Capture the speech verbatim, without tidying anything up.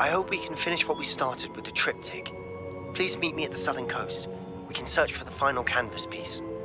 I hope we can finish what we started with the triptych. Please meet me at the southern coast. We can search for the final canvas piece.